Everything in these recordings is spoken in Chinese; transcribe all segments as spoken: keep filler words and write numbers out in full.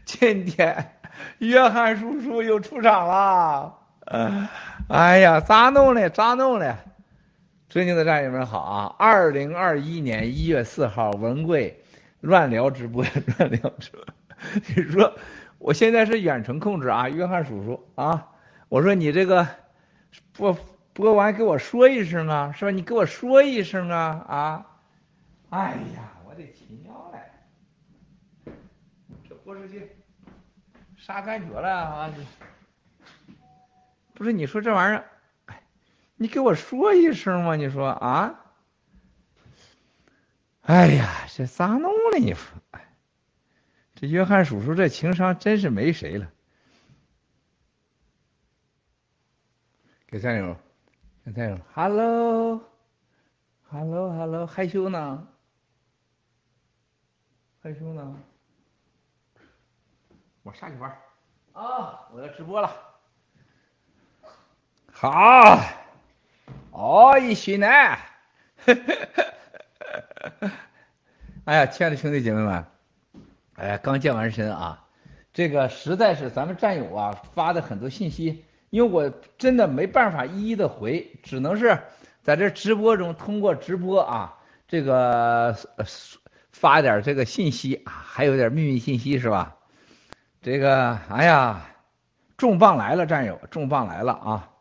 今天约翰叔叔又出场了。哎呀，咋弄嘞？咋弄嘞？尊敬的战友们好啊！二零二一年一月四号，文贵乱聊直播，乱聊直播。你说我现在是远程控制啊，约翰叔叔啊，我说你这个播播完给我说一声啊，是吧？你给我说一声啊啊！哎呀，我的亲娘嘞，这播出去啥感觉了啊？不是你说这玩意儿，你给我说一声嘛？你说啊？哎呀，这咋弄了你说？这约翰叔叔这情商真是没谁了。给战友，给战友 ，hello，hello，hello，害羞呢？害羞呢？我下去玩啊！我要直播了。好，哦，一许呢。哎呀，亲爱的兄弟姐妹们，哎呀，刚健完身啊，这个实在是咱们战友啊发的很多信息，因为我真的没办法一一的回，只能是在这直播中通过直播啊，这个发点这个信息啊，还有点秘密信息是吧？这个，哎呀，重磅来了，战友，重磅来了啊！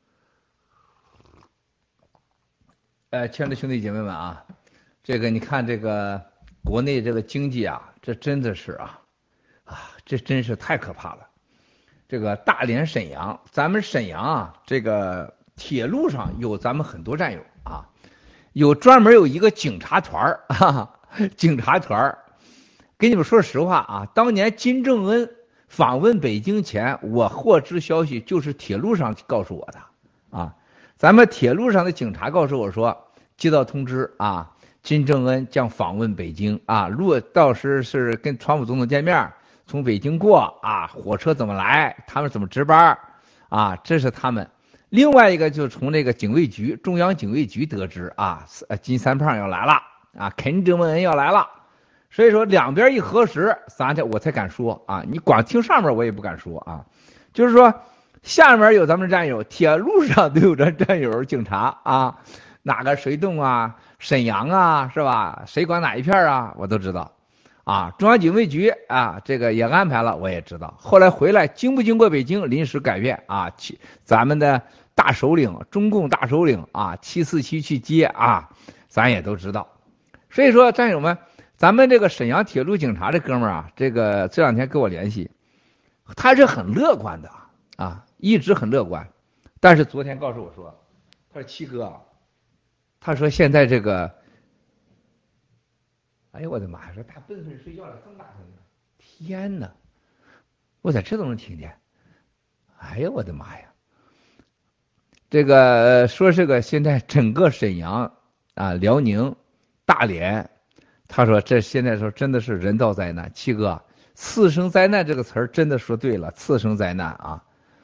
呃，亲爱的兄弟姐妹们啊，这个你看这个国内这个经济啊，这真的是啊啊，这真是太可怕了。这个大连沈阳，咱们沈阳啊，这个铁路上有咱们很多战友啊，有专门有一个警察团啊，警察团跟你们说实话啊，当年金正恩访问北京前，我获知消息就是铁路上告诉我的啊。咱们铁路上的警察告诉我说，接到通知啊，金正恩将访问北京啊，如果到时是跟川普总统见面，从北京过啊，火车怎么来，他们怎么值班啊，这是他们。另外一个就从这个警卫局，中央警卫局得知啊，金三胖要来了啊，金正恩要来了。所以说两边一核实，咱这我才敢说啊，你光听上面我也不敢说啊，就是说。下面有咱们战友，铁路上都有咱战友，警察啊，哪个水洞啊、沈阳啊，是吧？谁管哪一片啊，我都知道。啊，中央警卫局啊，这个也安排了，我也知道。后来回来经不经过北京临时改变啊？咱们的大首领，中共大首领啊，七四七去接啊，咱也都知道。所以说，战友们，咱们这个沈阳铁路警察这哥们儿啊，这个这两天跟我联系，他是很乐观的啊。一直很乐观，但是昨天告诉我说，他说七哥啊，他说现在这个，哎呦我的妈呀，说大笨笨睡觉了，这么大声音，天哪，我在这都能听见，哎呦我的妈呀，这个说这个现在整个沈阳啊、辽宁、大连，他说这现在说真的是人道灾难，七哥，次生灾难这个词儿真的说对了，次生灾难啊。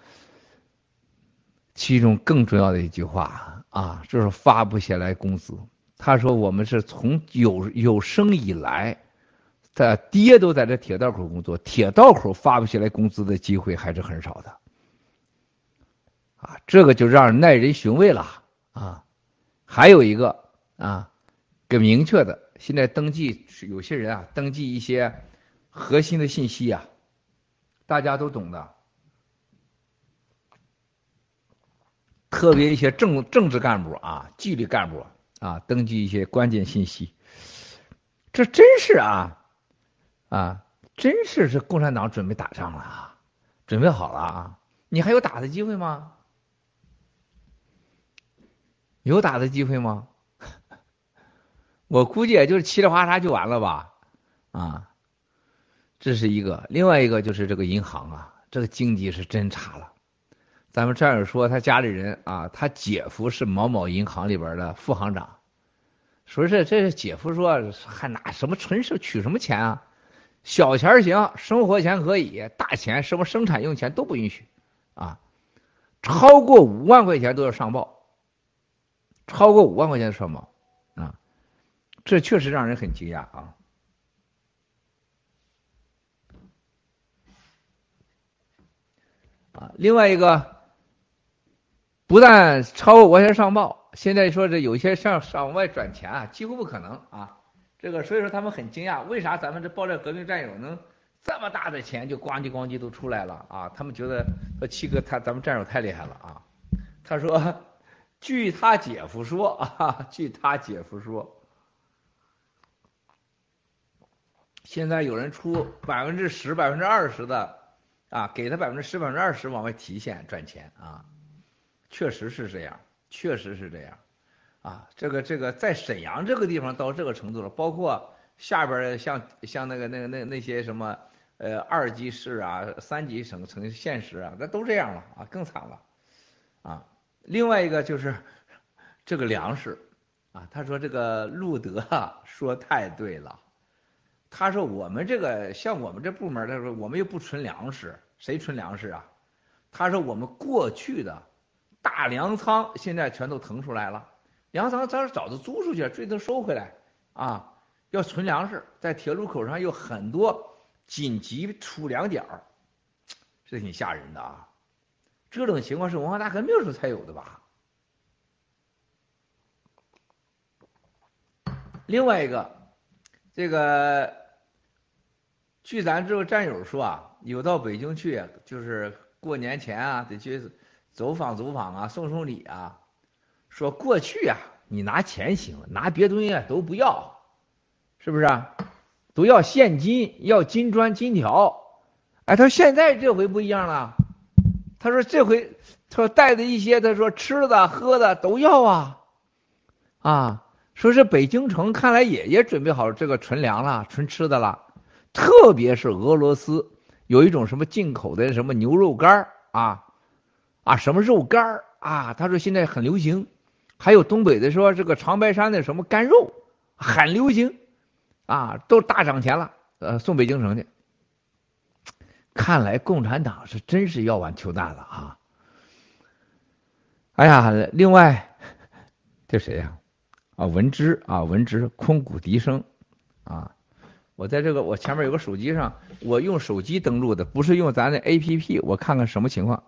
其中更重要的一句话啊，就是发不下来工资。他说我们是从有有生以来，他爹都在这铁道口工作，铁道口发不下来工资的机会还是很少的。啊，这个就让人耐人寻味了啊。还有一个啊，更明确的，现在登记有些人啊，登记一些核心的信息啊，大家都懂的。特别一些政政治干部啊、纪律干部啊，登记一些关键信息，这真是啊啊，真是是共产党准备打仗了啊，准备好了啊！你还有打的机会吗？有打的机会吗？我估计也就是嘁哩哗嚓就完了吧啊！这是一个，另外一个就是这个银行啊，这个经济是真差了。咱们战友说他家里人啊，他姐夫是某某银行里边的副行长，说是这是姐夫说还拿什么纯是取什么钱啊？小钱行，生活钱可以，大钱什么生产用钱都不允许啊，超过五万块钱都要上报，超过五万块钱上报啊，这确实让人很惊讶啊。 另外一个，不但超过我先上报，现在说这有些上上外转钱啊，几乎不可能啊。这个所以说他们很惊讶，为啥咱们这爆料革命战友能这么大的钱就咣叽咣叽都出来了啊？他们觉得说七哥他咱们战友太厉害了啊。他说，据他姐夫说啊，据他姐夫说，现在有人出百分之十、百分之二十的啊，给他百分之十、百分之二十往外提现赚钱啊，确实是这样，确实是这样。啊，这个这个在沈阳这个地方到这个程度了，包括下边像像那个那个那那些什么呃二级市啊、三级省城县市啊，那都这样了啊，更惨了啊。另外一个就是这个粮食啊，他说这个路德啊说太对了，他说我们这个像我们这部门，他说我们又不存粮食，谁存粮食啊？他说我们过去的大粮仓现在全都腾出来了。粮仓咱是早就租出去，这都收回来啊！要存粮食，在铁路口上有很多紧急储粮点儿，这挺吓人的啊！这种情况是文化大革命时候才有的吧？另外一个，这个据咱这个战友说啊，有到北京去，就是过年前啊，得去走访走访啊，送送礼啊。说过去啊，你拿钱行，拿别东西啊都不要，是不是啊？都要现金，要金砖金条。哎，他说现在这回不一样了，他说这回他说带的一些，他说吃的喝的都要啊，啊，说是北京城看来也也准备好这个存粮了，存吃的了，特别是俄罗斯有一种什么进口的什么牛肉干啊啊什么肉干啊，他说现在很流行。还有东北的说这个长白山的什么干肉很流行啊，都大涨钱了，呃，送北京城去。看来共产党是真是要碗求大了啊！哎呀，另外这谁呀？啊，文之啊，文之空谷笛声啊，我在这个我前面有个手机上，我用手机登录的，不是用咱的 A P P， 我看看什么情况。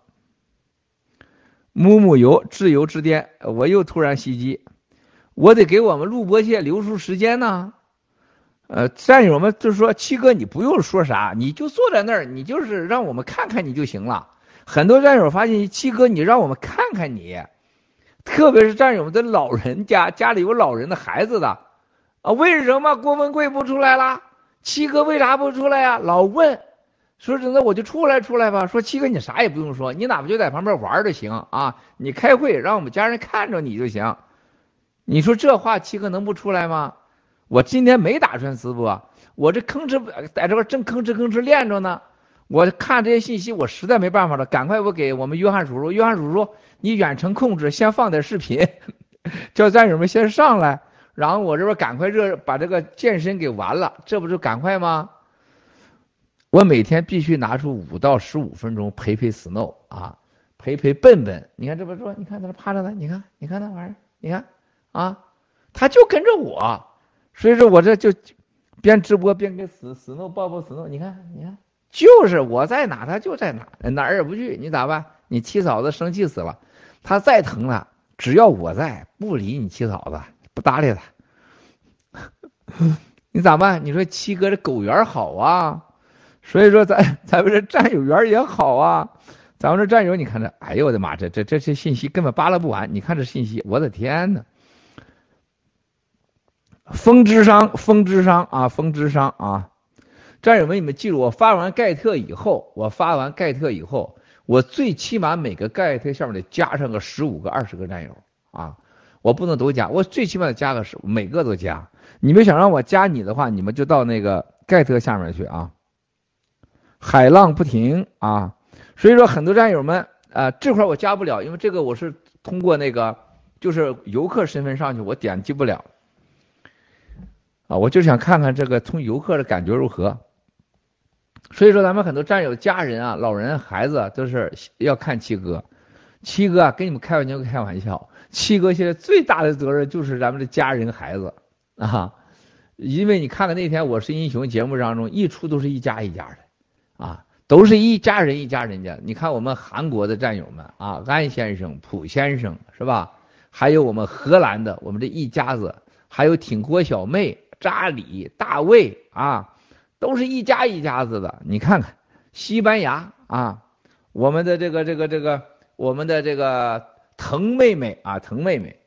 木木油自由之巅，我又突然袭击，我得给我们录播界留出时间呢。呃，战友们就说七哥你不用说啥，你就坐在那儿，你就是让我们看看你就行了。很多战友发现七哥你让我们看看你，特别是战友们的老人家，家里有老人的孩子的啊，为什么郭文贵不出来了？七哥为啥不出来呀？老问。说真的，我就出来出来吧。说七哥，你啥也不用说，你哪怕就在旁边玩就行啊。你开会让我们家人看着你就行。你说这话七哥能不出来吗？我今天没打算直播，我这吭哧在这块正吭哧吭哧练着呢。我看这些信息，我实在没办法了，赶快我给我们约翰叔叔，约翰叔叔你远程控制，先放点视频，叫战友们先上来，然后我这边赶快热把这个健身给完了，这不就赶快吗？我每天必须拿出五到十五分钟陪陪 Snow 啊，陪陪笨笨。你看这不说，你看在那趴着呢，你看，你看那玩意儿，你看啊，他就跟着我，所以说我这就边直播边跟 Snow 抱抱 Snow。你看，你看，就是我在哪他就在哪，哪儿也不去。你咋办？你七嫂子生气死了，他再疼了，只要我在，不理你七嫂子，不搭理他。你咋办？你说七哥这狗缘好啊。所以说咱咱们这战友缘也好啊，咱们这战友你看这，哎呦我的妈，这这这些信息根本扒拉不完。你看这信息，我的天呐，风之商，风之商啊，风之商啊，战友们你们记住，我发完盖特以后，我发完盖特以后，我最起码每个盖特下面得加上个十五个、二十个战友啊，我不能都加，我最起码得加个十，每个都加。你们想让我加你的话，你们就到那个盖特下面去啊。海浪不停啊，所以说很多战友们啊，这块我加不了，因为这个我是通过那个就是游客身份上去，我点击不了啊，我就想看看这个从游客的感觉如何。所以说咱们很多战友家人啊、老人、孩子都是要看七哥，七哥啊跟你们开玩笑开玩笑，七哥现在最大的责任就是咱们的家人孩子啊，因为你看看那天我是英雄节目当中一出都是一家一家的。啊， 都是一家人一家人家。你看我们韩国的战友们啊，安先生、朴先生是吧？还有我们荷兰的，我们这一家子，还有挺郭小妹、扎里、大卫啊，都是一家一家子的。你看看西班牙啊，我们的这个这个这个，我们的这个滕妹妹啊，滕妹妹。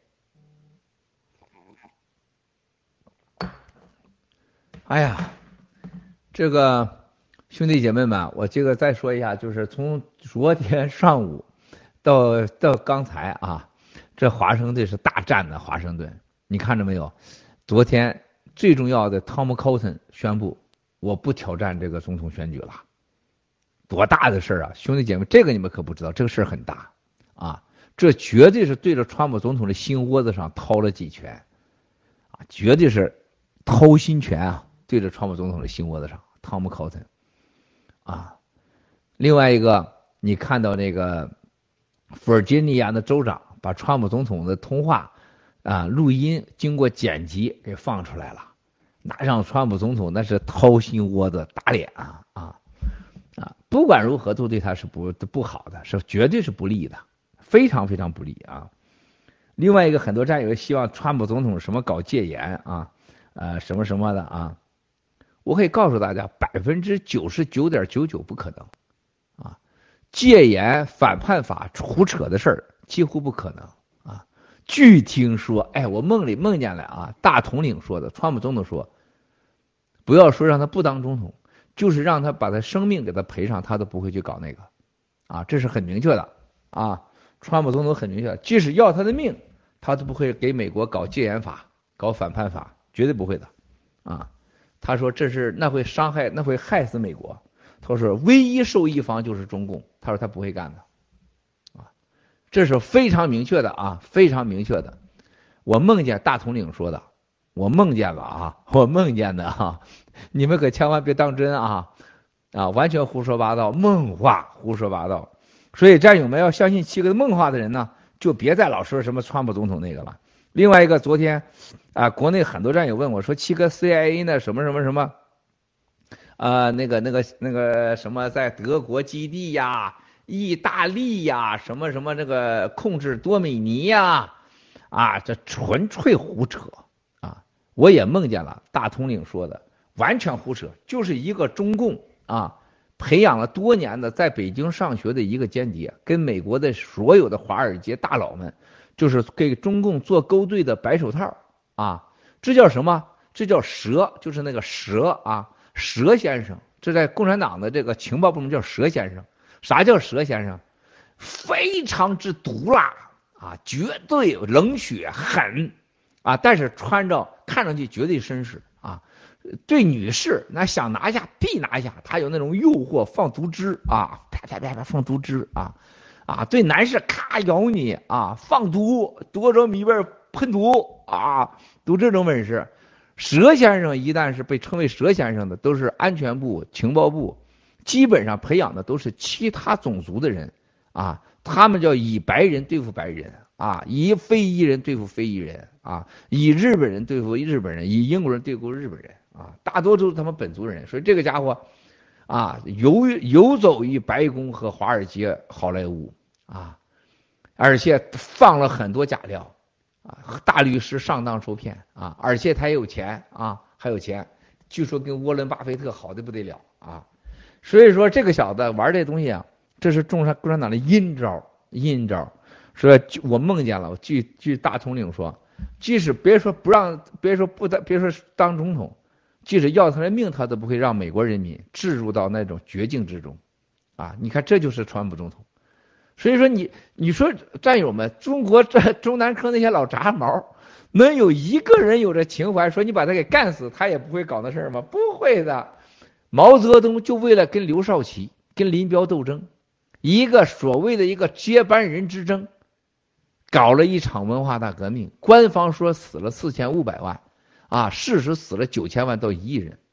哎呀，这个兄弟姐妹们，我这个再说一下，就是从昨天上午到到刚才啊，这华盛顿是大战的华盛顿，你看着没有？昨天最重要的汤姆·考森宣布，我不挑战这个总统选举了，多大的事啊！兄弟姐妹，这个你们可不知道，这个事儿很大啊，这绝对是对着川普总统的心窝子上掏了几拳啊，绝对是掏心拳啊！对着川普总统的心窝子上，汤姆·考森啊。另外一个，你看到那个弗尔吉尼亚的州长把川普总统的通话啊录音经过剪辑给放出来了，那让川普总统那是掏心窝子打脸啊啊啊！不管如何都对他是不不好的，是绝对是不利的，非常非常不利啊。另外一个，很多战友希望川普总统什么搞戒严啊，呃什么什么的啊。我可以告诉大家，百分之九十九点九九不可能啊！戒严、反叛法、胡扯的事儿几乎不可能啊！据听说，哎，我梦里梦见了啊，大统领说的，川普总统说，不要说让他不当总统，就是让他把他生命给他赔上，他都不会去搞那个啊！这是很明确的啊！川普总统很明确，即使要他的命，他都不会给美国搞戒严法、搞反叛法，绝对不会的啊！他说这是那会伤害那会害死美国，他说唯一受益方就是中共，他说他不会干的啊，这是非常明确的啊，非常明确的。我梦见大统领说的，我梦见了啊，我梦见的啊，你们可千万别当真啊啊，完全胡说八道，梦话，胡说八道。所以战友们要相信七哥的梦话的人呢，就别再老说什么川普总统那个了。另外一个，昨天啊，国内很多战友问我说，七哥 C I A 呢什么什么什么，啊，那个那个那个什么在德国基地呀、意大利呀、什么什么那个控制多米尼呀，啊，这纯粹胡扯啊！我也梦见了大统领说的，完全胡扯，就是一个中共啊，培养了多年的在北京上学的一个间谍，跟美国的所有的华尔街大佬们。就是给中共做勾兑的白手套啊，这叫什么？这叫蛇，就是那个蛇啊，蛇先生。这在共产党的这个情报部门叫蛇先生。啥叫蛇先生？非常之毒辣啊，绝对冷血狠啊，但是穿着看上去绝对绅士啊。对女士那想拿下必拿下，他有那种诱惑，放毒汁啊，啪啪啪啪放毒汁啊。啊，对男士咔咬你啊，放毒，多少米味喷毒啊，都这种本事。蛇先生一旦是被称为蛇先生的，都是安全部、情报部，基本上培养的都是其他种族的人啊，他们叫以白人对付白人啊，以非裔人对付非裔人啊，以日本人对付日本人，以英国人对付日本人啊，大多都是他们本族人。所以这个家伙啊，游游走于白宫和华尔街、好莱坞。啊，而且放了很多假料啊，大律师上当受骗啊，而且他也有钱啊，还有钱，据说跟沃伦巴菲特好的不得了啊，所以说这个小子玩这东西啊，这是共产共产党的阴招，阴招。所以我梦见了，据据大统领说，即使别说不让，别说不当，别说当总统，即使要他的命，他都不会让美国人民置入到那种绝境之中啊！你看，这就是川普总统。所以说你你说战友们，中国这中南科那些老杂毛，能有一个人有这情怀，说你把他给干死，他也不会搞那事儿吗？不会的。毛泽东就为了跟刘少奇、跟林彪斗争，一个所谓的一个接班人之争，搞了一场文化大革命。官方说死了四千五百万，啊，事实死了九千万到一亿人。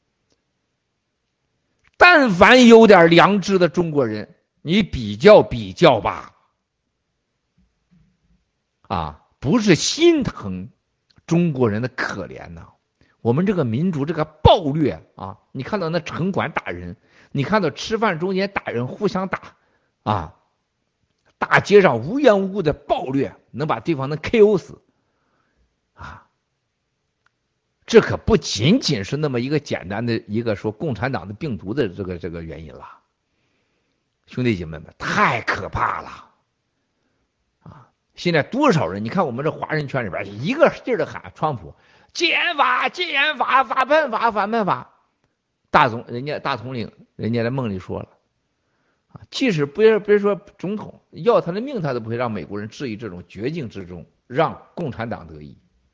但凡有点良知的中国人，你比较比较吧，啊，不是心疼中国人的可怜呐、啊。我们这个民族这个暴虐啊，你看到那城管打人，你你看到吃饭中间打人互相打啊，大街上无缘无故的暴虐，能把对方能 K O 死啊。这可不仅仅是那么一个简单的一个说共产党的病毒的这个这个原因了，兄弟姐妹们，太可怕了啊！现在多少人？你看我们这华人圈里边，一个劲儿的喊川普戒严法、戒严法、反叛法、反叛法。大总人家大统领，人家在梦里说了啊，即使别别说总统要他的命，他都不会让美国人置于这种绝境之中，让共产党得益。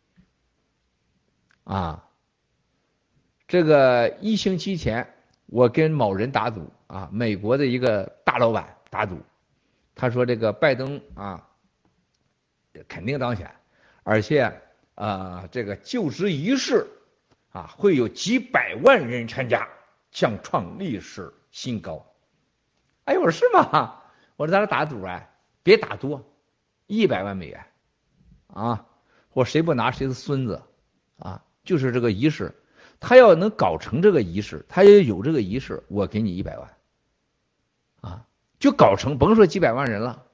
啊，这个一星期前，我跟某人打赌啊，美国的一个大老板打赌，他说这个拜登啊肯定当选，而且啊、呃、这个就职仪式啊会有几百万人参加，将创历史新高。哎，我说是吗？我说咱俩打赌哎，别打多，一百万美元啊，我谁不拿谁是孙子啊。就是这个仪式，他要能搞成这个仪式，他要有这个仪式，我给你一百万，啊，就搞成，甭说几百万人了。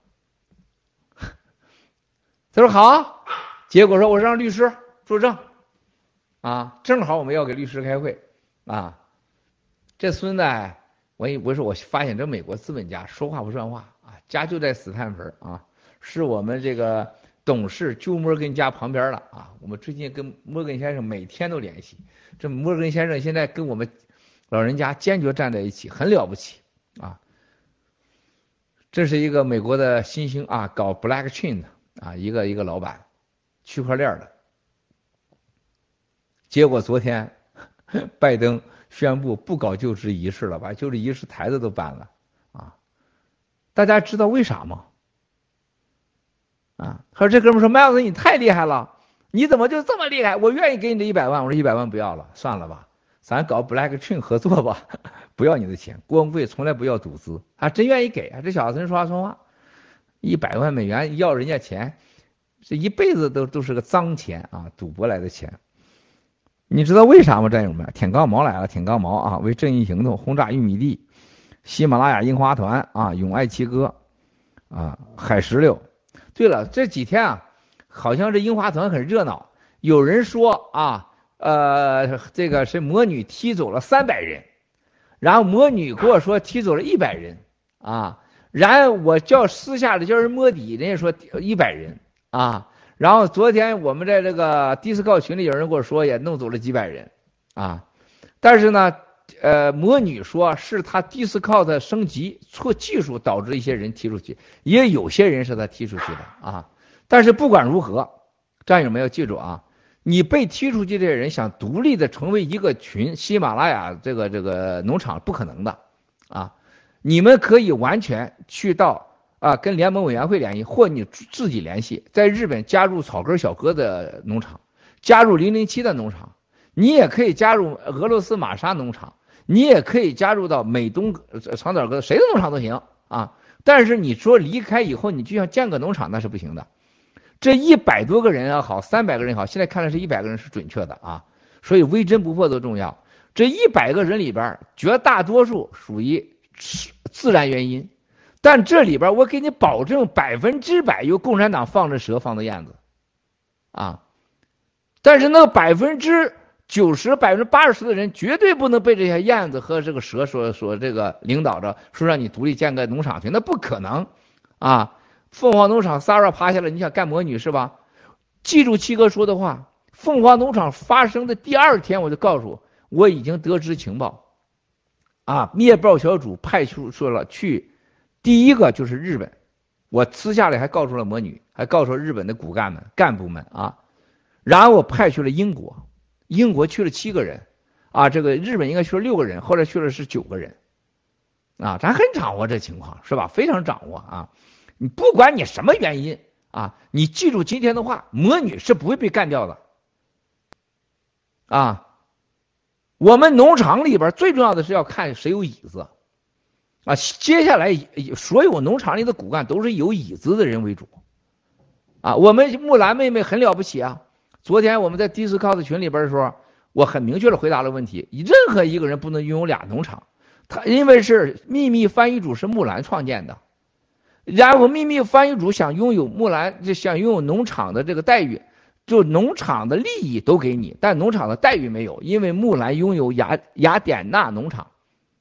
他说好，结果说我让律师作证，啊，正好我们要给律师开会，啊，这孙子，我我说我发现这美国资本家说话不算话啊，家就在斯坦福啊，是我们这个。董事就摩根家旁边了啊！我们最近跟摩根先生每天都联系，这摩根先生现在跟我们老人家坚决站在一起，很了不起啊！这是一个美国的新兴啊，搞 blockchain 的啊，一个一个老板，区块链的。结果昨天拜登宣布不搞就职仪式了，把就职仪式台子都搬了啊！大家知道为啥吗？啊，他说这哥们说麦老师你太厉害了，你怎么就这么厉害？我愿意给你这一百万。我说一百万不要了，算了吧，咱搞 blockchain 合作吧，不要你的钱，光会从来不要赌资。他真愿意给啊，这小子真说话算话，一百万美元要人家钱，这一辈子都都是个脏钱啊，赌博来的钱。你知道为啥吗，战友们？舔钢毛来了，舔钢毛啊！为正义行动轰炸玉米地，喜马拉雅樱花团啊，永爱七哥啊，海石榴。对了，这几天啊，好像这樱花团很热闹。有人说啊，呃，这个是魔女踢走了三百人，然后魔女跟我说踢走了一百人啊，然后我叫私下的叫人摸底，人家说一百人啊。然后昨天我们在这个迪斯科群里有人跟我说也弄走了几百人啊，但是呢，呃，魔女说是他 Discord 升级错技术导致一些人踢出去，也有些人是他踢出去的啊。但是不管如何，战友们要记住啊，你被踢出去的人想独立的成为一个群，喜马拉雅这个这个农场不可能的啊。你们可以完全去到啊跟联盟委员会联系，或你自己联系，在日本加入草根小哥的农场，加入零零七的农场，你也可以加入俄罗斯玛莎农场。你也可以加入到美东长岛哥谁的农场都行啊，但是你说离开以后你就想建个农场那是不行的。这一百多个人也好，三百个人也好，现在看来是一百个人是准确的啊，所以微针不破都重要。这一百个人里边，绝大多数属于自然原因，但这里边我给你保证百分之百有共产党放着蛇放的燕子啊，但是那百分之九十百分之八十的人绝对不能被这些燕子和这个蛇所所这个领导着，说让你独立建个农场去，那不可能啊！凤凰农场撒ra趴下了，你想干魔女是吧？记住七哥说的话，凤凰农场发生的第二天，我就告诉我已经得知情报啊，灭暴小组派出说了去，第一个就是日本，我私下里还告诉了魔女，还告诉日本的骨干们干部们啊，然后我派去了英国。英国去了七个人，啊，这个日本应该去了六个人，后来去了是九个人，啊，咱很掌握这情况是吧？非常掌握啊！你不管你什么原因啊，你记住今天的话，魔女是不会被干掉的，啊，我们农场里边最重要的是要看谁有椅子，啊，接下来所有农场里的骨干都是有椅子的人为主，啊，我们木兰妹妹很了不起啊。昨天我们在 Discord 群里边的时候，我很明确的回答了问题，任何一个人不能拥有俩农场， 他因为是秘密翻译组是木兰创建的，然后秘密翻译组想拥有木兰，就想拥有农场的这个待遇，就农场的利益都给你，但农场的待遇没有，因为木兰拥有雅雅典娜农场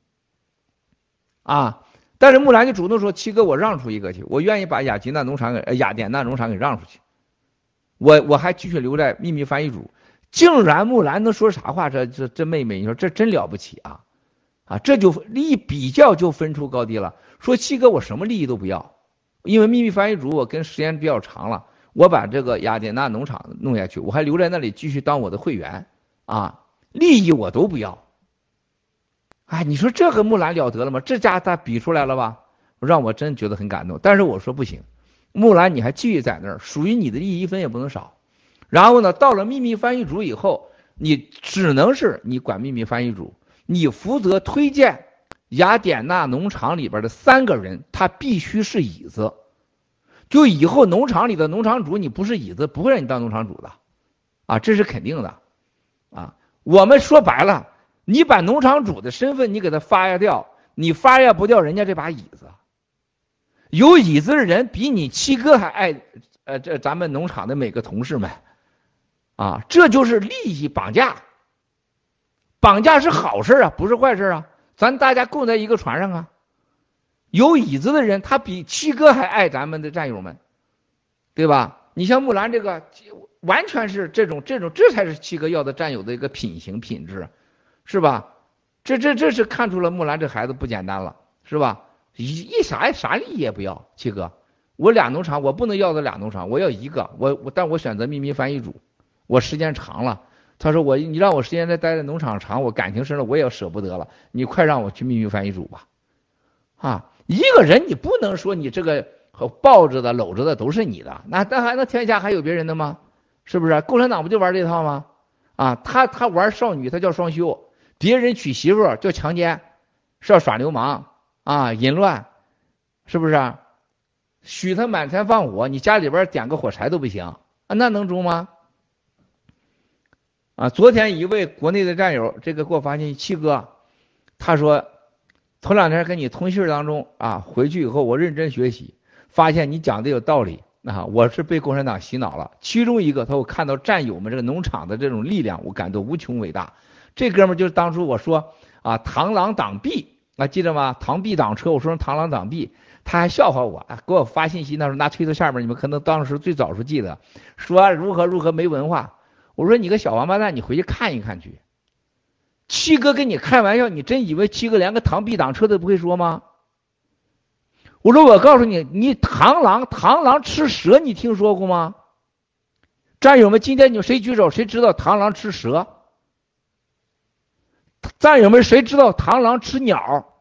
啊。但是木兰就主动说：“七哥，我让出一个去，我愿意把雅吉娜农场给、呃、雅典娜农场给让出去，我我还继续留在秘密翻译组。”竟然木兰能说啥话？这这这妹妹，你说这真了不起啊！啊，这就一比较就分出高低了。说七哥，我什么利益都不要，因为秘密翻译组我跟时间比较长了，我把这个雅典娜农场弄下去，我还留在那里继续当我的会员啊，利益我都不要。哎，你说这个木兰了得了吗？这家他比出来了吧，让我真觉得很感动。但是我说不行，木兰你还继续在那儿，属于你的利益一分也不能少。然后呢，到了秘密翻译组以后，你只能是你管秘密翻译组，你负责推荐雅典娜农场里边的三个人，他必须是椅子。就以后农场里的农场主，你不是椅子，不会让你当农场主的，啊，这是肯定的，啊，我们说白了，你把农场主的身份你给他发压掉，你发压不掉人家这把椅子。有椅子的人比你七哥还爱，呃，这咱们农场的每个同事们。啊，这就是利益绑架，绑架是好事啊，不是坏事啊，咱大家共在一个船上啊。有椅子的人，他比七哥还爱咱们的战友们，对吧？你像木兰这个，完全是这种这种，这才是七哥要的战友的一个品行品质，是吧？这这这是看出了木兰这孩子不简单了，是吧？一一啥啥利益也不要，七哥，我俩农场我不能要的俩农场，我要一个，我我但我选择秘密翻译组。我时间长了，他说我你让我时间再待在农场长，我感情深了，我也舍不得了。你快让我去秘密翻译组吧，啊，一个人你不能说你这个抱着的搂着的都是你的，那那还那天下还有别人的吗？是不是？共产党不就玩这套吗？啊，他他玩少女，他叫双休，别人娶媳妇叫强奸，是要耍流氓啊，淫乱，是不是？许他满天放火，你家里边点个火柴都不行啊，那能中吗？啊，昨天一位国内的战友，这个给我发信息，七哥，他说，头两天跟你通信当中啊，回去以后我认真学习，发现你讲的有道理啊，我是被共产党洗脑了。其中一个，他我看到战友们这个农场的这种力量，我感到无穷伟大。这哥们就是当初我说啊，螳螂挡臂啊，记得吗？螳臂挡车，我说螳螂挡臂，他还笑话我啊，给我发信息，那时候拿推特下面，你们可能当时最早时记得，说如何如何没文化。我说你个小王八蛋，你回去看一看去。七哥跟你开玩笑，你真以为七哥连个螳臂挡车都不会说吗？我说我告诉你，你螳螂螳螂吃蛇，你听说过吗？战友们，今天你们谁举手？谁知道螳螂吃蛇？战友们，谁知道螳螂吃鸟？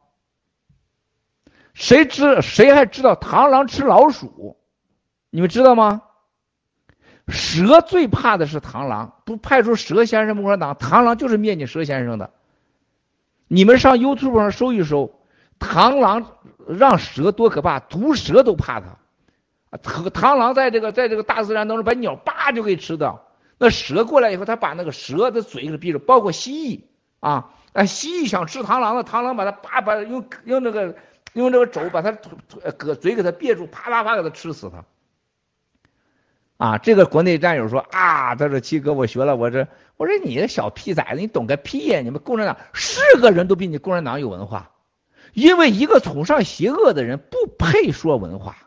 谁知谁还知道螳螂吃老鼠？你们知道吗？蛇最怕的是螳螂，不派出蛇先生共产党，螳螂就是灭你蛇先生的。你们上 YouTube 上搜一搜，螳螂让蛇多可怕，毒蛇都怕它。螳螂在这个在这个大自然当中把鸟叭就给吃掉，那蛇过来以后，它把那个蛇的嘴给闭着，包括蜥蜴啊，哎，蜥蜴想吃螳螂的，螳螂把它叭把用用那个用这个肘把它搁嘴给它别住，啪啪啪给它吃死它。啊，这个国内战友说啊，他说七哥我学了，我这我说你个小屁崽子，你懂个屁呀！你们共产党是个人都比你共产党有文化，因为一个崇尚邪恶的人不配说文化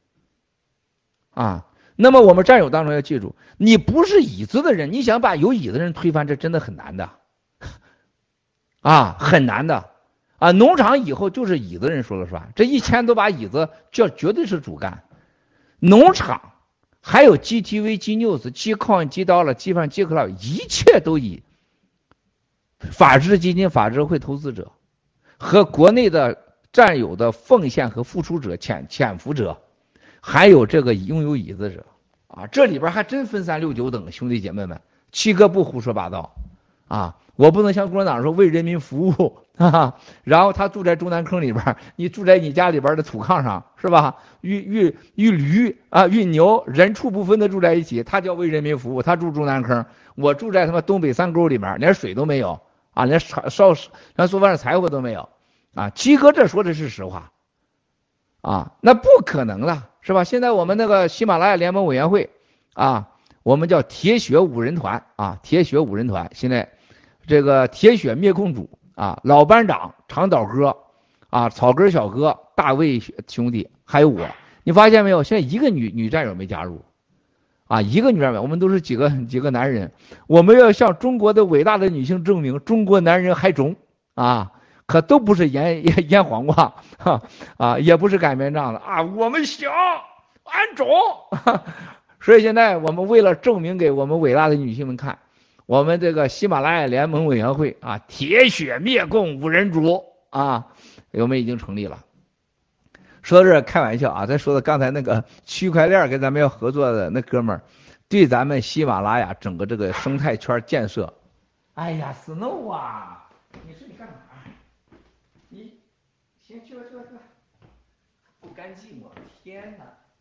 啊。那么我们战友当中要记住，你不是椅子的人，你想把有椅子的人推翻，这真的很难的啊，很难的啊。农场以后就是椅子人说了算，这一千多把椅子这绝对是主干，农场。还有 G T V、G News、G Coin、G Dollar、G Fan、G Club， 一切都以法治基金、法治会投资者和国内的战友的奉献和付出者、潜潜伏者，还有这个拥有椅子者啊，这里边还真分三六九等，兄弟姐妹们，七哥不胡说八道啊！我不能像共产党说为人民服务，哈哈，然后他住在中南坑里边，你住在你家里边的土炕上，是吧？与与与驴啊，与牛人畜不分的住在一起，他叫为人民服务，他住中南坑，我住在他妈东北山沟里边，连水都没有啊，连烧烧连做饭的柴火都没有啊，鸡哥这说的是实话啊，那不可能的，是吧？现在我们那个喜马拉雅联盟委员会啊，我们叫铁血五人团啊，铁血五人团，现在这个铁血灭共主啊，老班长长岛哥啊，草根小哥大卫兄弟，还有我，你发现没有？现在一个女女战友没加入啊，一个女战友，我们都是几个几个男人，我们要向中国的伟大的女性证明，中国男人还中啊。可都不是腌腌黄瓜，哈啊，也不是擀面杖的啊，我们行，俺中，所以现在我们为了证明给我们伟大的女性们看，我们这个喜马拉雅联盟委员会啊，铁血灭共五人组啊，我们已经成立了。说这开玩笑啊，再说的刚才那个区块链跟咱们要合作的那哥们儿，对咱们喜马拉雅整个这个生态圈建设，哎呀 ，Snow 啊，你说你干嘛？你行，去吧去吧去吧，不甘寂寞，天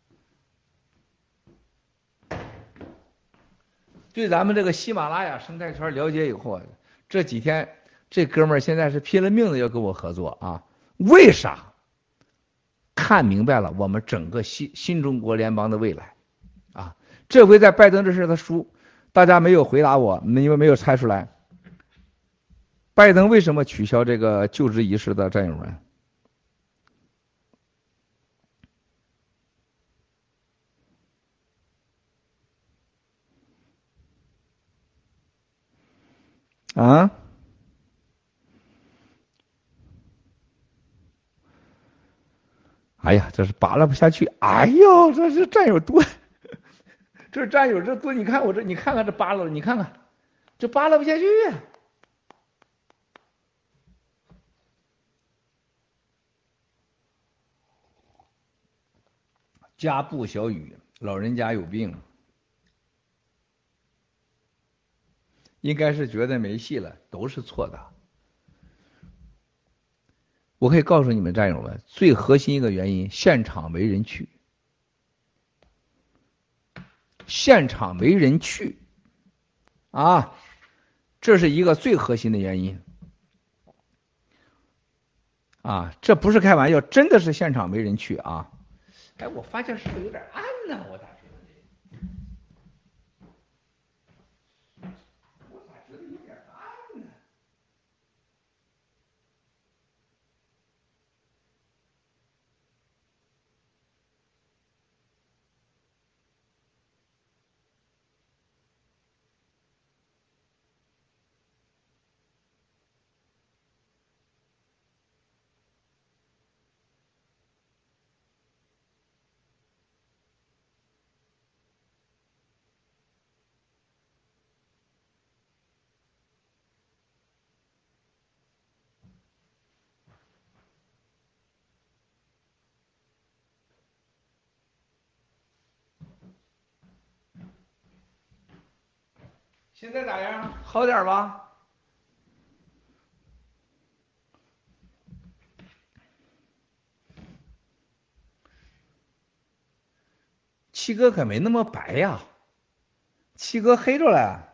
哪！对咱们这个喜马拉雅生态圈了解以后，这几天这哥们儿现在是拼了命的要跟我合作啊！为啥？看明白了我们整个新新中国联邦的未来啊！这回在拜登这事他输，大家没有回答我，你们没有猜出来。拜登为什么取消这个就职仪式的战友们？啊？哎呀，这是扒拉不下去！哎呦，这是战友多，这战友这多，你看我这，你看看这扒拉，你看看，这扒拉不下去。家不小雨，老人家有病，应该是觉得没戏了，都是错的。我可以告诉你们战友们，最核心一个原因，现场没人去，现场没人去，啊，这是一个最核心的原因，啊，这不是开玩笑，真的是现场没人去啊。哎，我发现是不是有点暗呢？我咋觉得？我咋觉得有点暗呢？现在咋样？好点吧？七哥可没那么白呀，七哥黑着了。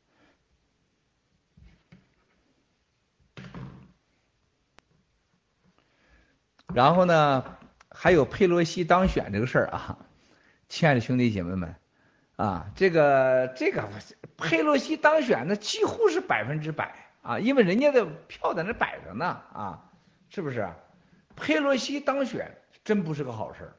然后呢，还有佩洛西当选这个事儿啊，亲爱的兄弟姐妹们啊，这个这个佩洛西当选那几乎是百分之百啊，因为人家的票在那摆着呢啊，是不是？佩洛西当选真不是个好事，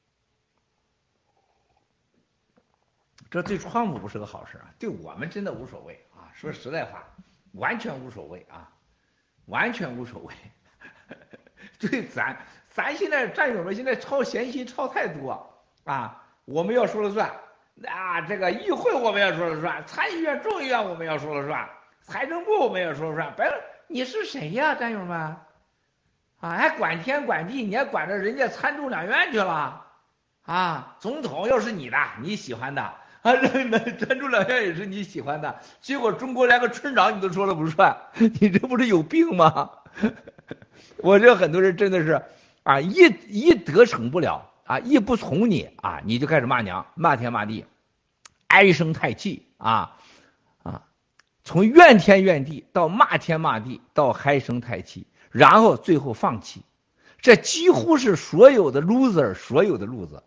这对川普不是个好事啊，对我们真的无所谓啊，说实在话，完全无所谓啊，完全无所谓。对咱，咱现在战友们现在操闲心操太多啊！我们要说了算啊，这个议会我们要说了算，参议院、众议院我们要说了算，财政部我们要说了算。白了，你是谁呀，战友们？啊，还管天管地，你还管着人家参众两院去了啊？总统又是你的，你喜欢的啊，参众两院也是你喜欢的，结果中国连个村长你都说了不算，你这不是有病吗？我这很多人真的是啊，一一得逞不了啊，一不从你啊，你就开始骂娘，骂天骂地，唉声叹气啊啊，从怨天怨地到骂天骂地到唉声叹气， 然后最后放弃。这几乎是所有的 loser 所有的路子。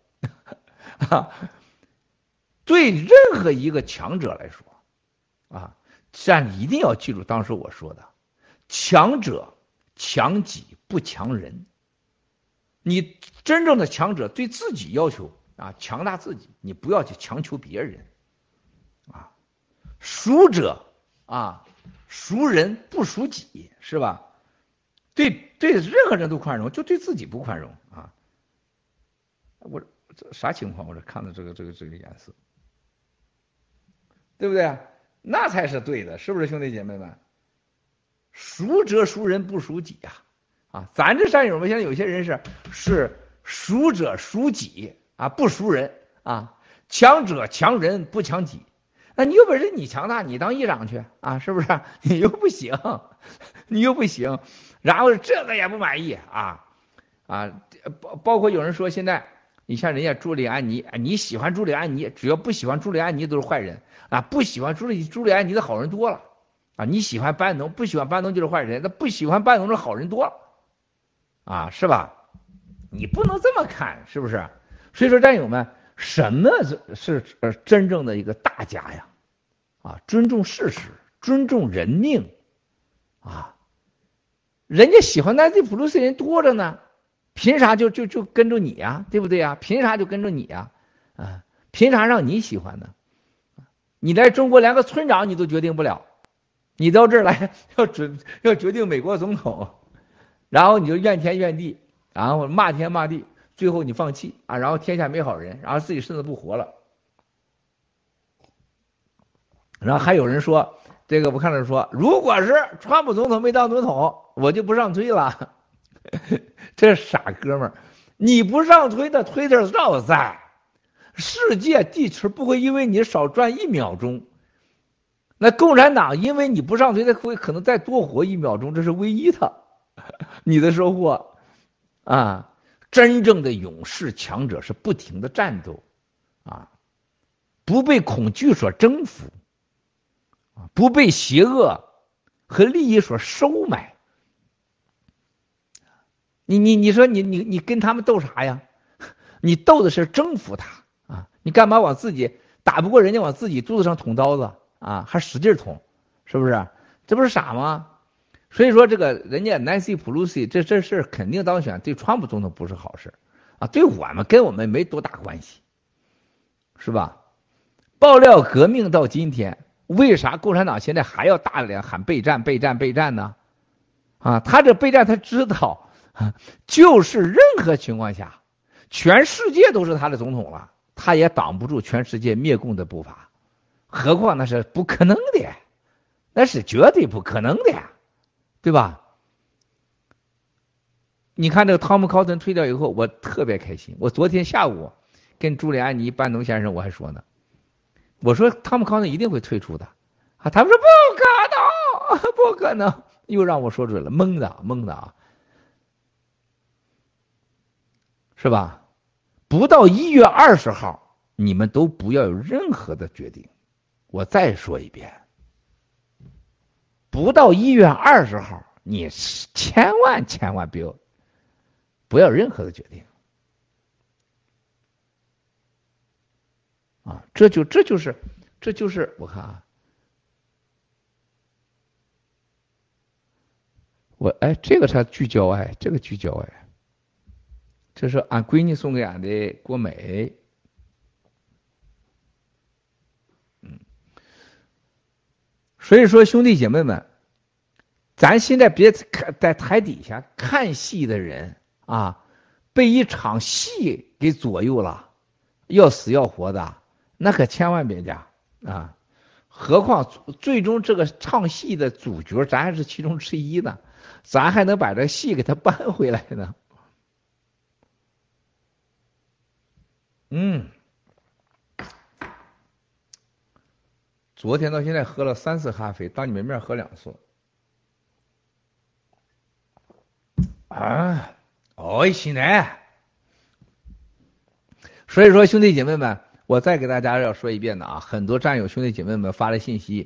对任何一个强者来说啊，但一定要记住当时我说的，强者强己不强人。你真正的强者对自己要求啊，强大自己，你不要去强求别人啊。熟者啊，熟人不熟己，是吧？对对，任何人都宽容，就对自己不宽容啊。我这啥情况？我这看的这个这个这个颜色，对不对？那才是对的，是不是兄弟姐妹们？熟者熟人不熟己呀！啊，咱这战友们现在有些人是是熟者熟己啊，不熟人啊，强者强人不强己。那你有本事你强大，你当议长去啊，是不是？你又不行，你又不行，然后这个也不满意啊啊！包包括有人说现在你像人家朱利安尼，你喜欢朱利安尼，只要不喜欢朱利安尼都是坏人啊，不喜欢朱利朱利安尼的好人多了啊，你喜欢班农，不喜欢班农就是坏人，那不喜欢班农的好人多了啊，是吧？你不能这么看，是不是？所以说战友们，什么是是真正的一个大家呀？啊，尊重事实，尊重人命啊！人家喜欢南希普鲁斯人多着呢，凭啥就就就跟着你呀？对不对呀？凭啥就跟着你呀？啊，凭啥让你喜欢呢？你来中国连个村长你都决定不了，你到这儿来要准要决定美国总统，然后你就怨天怨地，然后骂天骂地，最后你放弃啊，然后天下没好人，然后自己甚至不活了。然后还有人说，这个我看着说，如果是川普总统没当总统，我就不上推了。这傻哥们儿，你不上推的推特绕在，世界地球不会因为你少赚一秒钟。那共产党因为你不上推，他会可能再多活一秒钟，这是唯一的你的收获啊！真正的勇士强者是不停的战斗啊，不被恐惧所征服。不被邪恶和利益所收买，你你你说你你你跟他们斗啥呀？你斗的是征服他啊！你干嘛往自己打不过人家，往自己肚子上捅刀子啊？还使劲捅，是不是？这不是傻吗？所以说这个人家 Nancy Pelosi 这这事肯定当选，对川普总统不是好事啊，对我们跟我们没多大关系，是吧？爆料革命到今天。为啥共产党现在还要大量喊备战备战备战呢？啊，他这备战他知道，就是任何情况下，全世界都是他的总统了，他也挡不住全世界灭共的步伐，何况那是不可能的，那是绝对不可能的，对吧？你看这个汤姆·考顿退掉以后，我特别开心。我昨天下午跟朱利安尼、班农先生我还说呢。我说汤姆·康顿一定会退出的啊，他们说不可能，不可能，又让我说准了，蒙的蒙的啊，是吧？不到一月二十号，你们都不要有任何的决定。我再说一遍，不到一月二十号，你千万千万不要不要任何的决定。啊，这就这就是这就是我看啊，我哎这个才聚焦哎，这个聚焦哎，这是俺闺女送给俺的国美，嗯，所以说兄弟姐妹们，咱现在别看在台底下看戏的人啊，被一场戏给左右了，要死要活的。那可千万别加啊！何况最终这个唱戏的主角，咱还是其中之一呢，咱还能把这戏给他搬回来呢。嗯，昨天到现在喝了三次咖啡，当你们面喝两次。啊，哦，西南。所以说，兄弟姐妹们。我再给大家要说一遍的啊，很多战友兄弟姐妹们发来信息，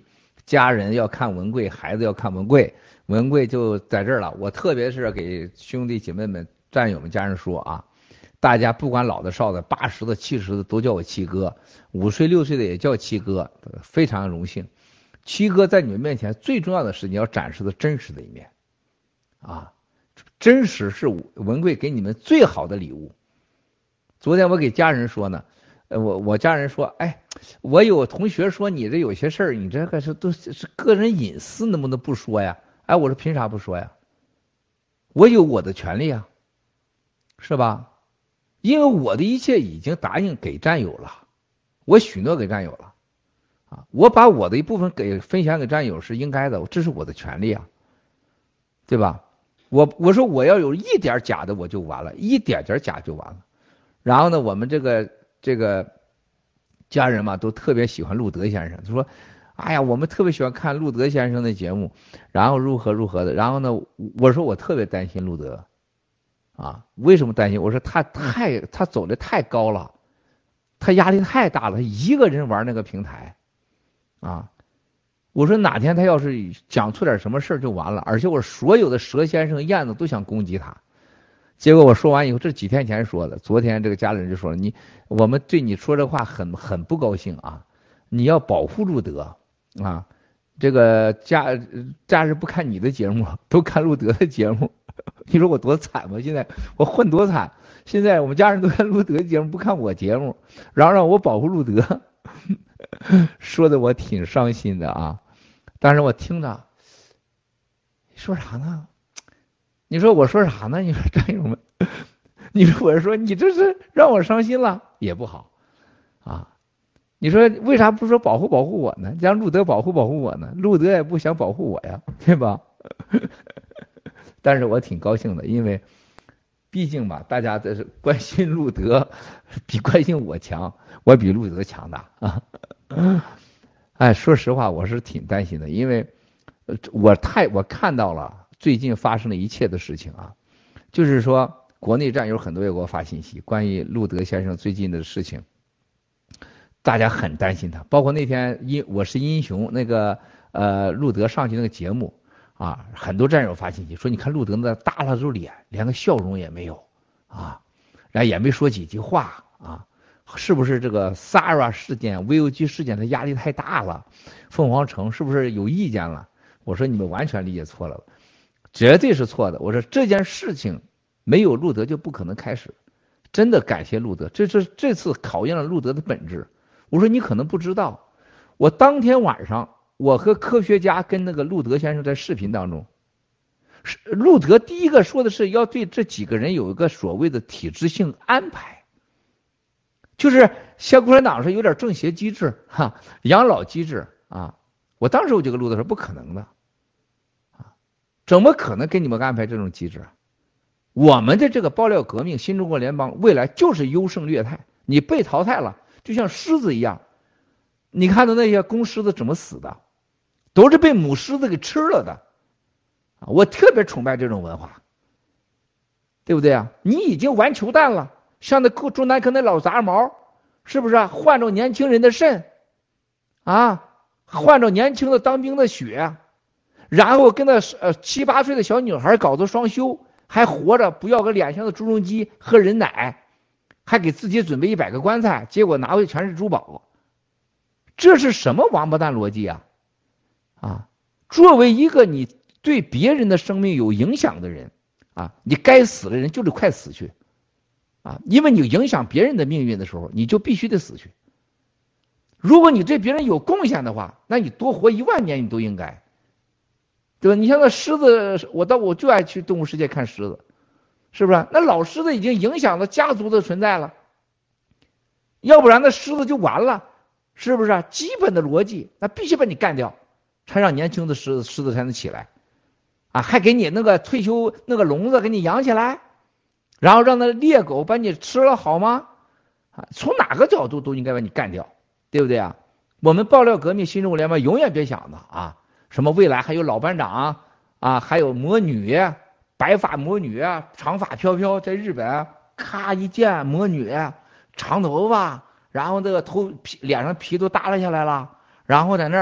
家人要看文贵，孩子要看文贵，文贵就在这儿了。我特别是给兄弟姐妹们、战友们、家人说啊，大家不管老的少的，八十的、七十的都叫我七哥，五岁六岁的也叫七哥，非常荣幸。七哥在你们面前最重要的是你要展示的真实的一面啊，真实是文贵给你们最好的礼物。昨天我给家人说呢，呃，我我家人说，哎，我有同学说你这有些事儿，你这个是都是个人隐私，能不能不说呀？哎，我说凭啥不说呀？我有我的权利啊，是吧？因为我的一切已经答应给战友了，我许诺给战友了。啊，我把我的一部分给分享给战友是应该的，这是我的权利啊，对吧？我我说我要有一点假的我就完了，一点点假就完了。然后呢，我们这个这个家人嘛，都特别喜欢路德先生，他说：“哎呀，我们特别喜欢看路德先生的节目，然后如何如何的。”然后呢，我说我特别担心路德，啊，为什么担心？我说他太他走的太高了，他压力太大了，他一个人玩那个平台。啊，我说哪天他要是讲出点什么事就完了，而且我所有的蛇先生、燕子都想攻击他。结果我说完以后，这几天前说的，昨天这个家里人就说了，你我们对你说这话很很不高兴啊，你要保护路德啊。这个家家人不看你的节目，都看路德的节目，你说我多惨吗？现在我混多惨！现在我们家人都看路德的节目，不看我节目，然后让我保护路德。说的我挺伤心的啊，但是我听着，说啥呢？你说我说啥呢？你说战友们，你说我说你这是让我伤心了，也不好啊。你说为啥不说保护保护我呢？让路德保护保护我呢？路德也不想保护我呀，对吧？但是我挺高兴的，因为毕竟吧，大家这是关心路德比关心我强，我比路德强大啊。哎，说实话，我是挺担心的，因为我太我看到了最近发生的一切的事情啊，就是说国内战友很多也给我发信息，关于路德先生最近的事情，大家很担心他，包括那天英我是英雄那个呃路德上去那个节目啊，很多战友发信息说，你看路德那耷拉着脸，连个笑容也没有啊，然后也没说几句话啊。是不是这个 Sara 事件 V O G 事件他压力太大了，凤凰城是不是有意见了？我说你们完全理解错了，绝对是错的。我说这件事情没有路德就不可能开始，真的感谢路德，这是这次考验了路德的本质。我说你可能不知道，我当天晚上我和科学家跟那个路德先生在视频当中，路德第一个说的是要对这几个人有一个所谓的体制性安排。就是像共产党是有点政协机制哈，养老机制啊。我当时我就跟路德说不可能的啊，怎么可能给你们安排这种机制啊？我们的这个爆料革命新中国联邦未来就是优胜劣汰，你被淘汰了就像狮子一样，你看到那些公狮子怎么死的，都是被母狮子给吃了的啊。我特别崇拜这种文化，对不对啊？你已经玩球蛋了，像那中南科那老杂毛，是不是啊？换着年轻人的肾啊，换着年轻的当兵的血，然后跟那呃七八岁的小女孩搞的双休，还活着不要个脸上的朱镕基喝人奶，还给自己准备一百个棺材，结果拿回全是珠宝，这是什么王八蛋逻辑啊？啊，作为一个你对别人的生命有影响的人啊，你该死的人就得快死去啊！因为你影响别人的命运的时候，你就必须得死去。如果你对别人有贡献的话，那你多活一万年你都应该，对吧？你像那狮子，我到我就爱去动物世界看狮子，是不是？那老狮子已经影响了家族的存在了，要不然那狮子就完了，是不是？基本的逻辑，那必须把你干掉，才让年轻的狮子狮子才能起来啊！还给你那个退休那个笼子给你养起来，然后让那猎狗把你吃了，好吗？啊，从哪个角度都应该把你干掉，对不对啊？我们爆料革命新中国联盟永远别想的啊，什么未来还有老班长啊，还有魔女，白发魔女，长发飘飘，在日本咔一见魔女，长头发，然后这个头皮脸上皮都耷拉下来了，然后在那儿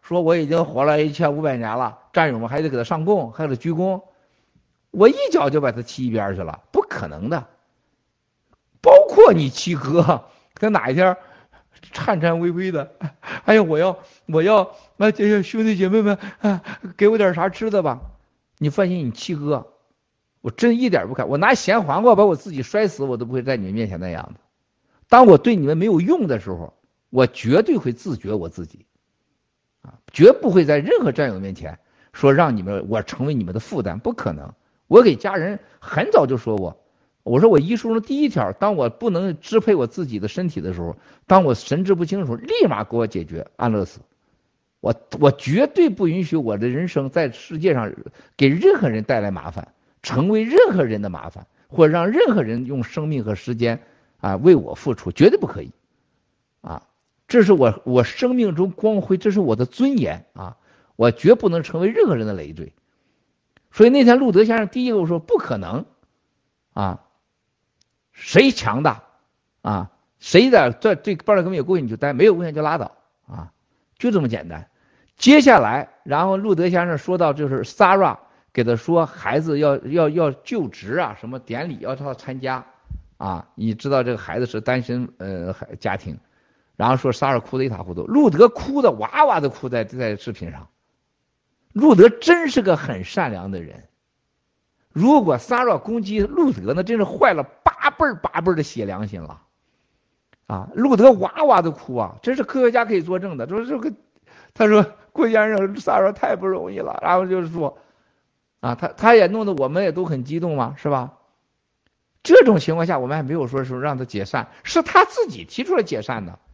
说我已经活了一千五百年了，战友们还得给他上供，还得鞠躬，我一脚就把他踢一边去了，不可能的。包括你七哥，他哪一天颤颤巍巍的，哎呀，我要我要那这些兄弟姐妹们啊，给我点啥吃的吧。你放心，你七哥，我真一点不看，我拿咸黄瓜把我自己摔死，我都不会在你们面前那样子。当我对你们没有用的时候，我绝对会自觉我自己，啊，绝不会在任何战友面前说让你们我成为你们的负担，不可能。我给家人很早就说过，我说我遗书中第一条，当我不能支配我自己的身体的时候，当我神志不清的时候，立马给我解决安乐死。我我绝对不允许我的人生在世界上给任何人带来麻烦，成为任何人的麻烦，或者让任何人用生命和时间啊为我付出，绝对不可以啊！这是我我生命中光辉，这是我的尊严啊！我绝不能成为任何人的累赘。所以那天路德先生第一个我说不可能啊，谁强大啊，谁在这对爆料革命有贡献你就待，没有贡献就拉倒啊，就这么简单。接下来，然后路德先生说到，就是 Sarah 给他说孩子要要要就职啊，什么典礼要他参加啊，你知道这个孩子是单身呃家庭，然后说 Sarah 哭得一塌糊涂，路德哭的哇哇的哭在在视频上。路德真是个很善良的人，如果 Sarah 攻击路德呢，真是坏了八辈儿八辈儿的血良心了啊！路德哇哇的哭啊，这是科学家可以作证的，说这个。他说郭先生Sarah太不容易了，然后就是说啊，他他也弄得我们也都很激动嘛，是吧？这种情况下我们还没有说说让他解散，是他自己提出来解散的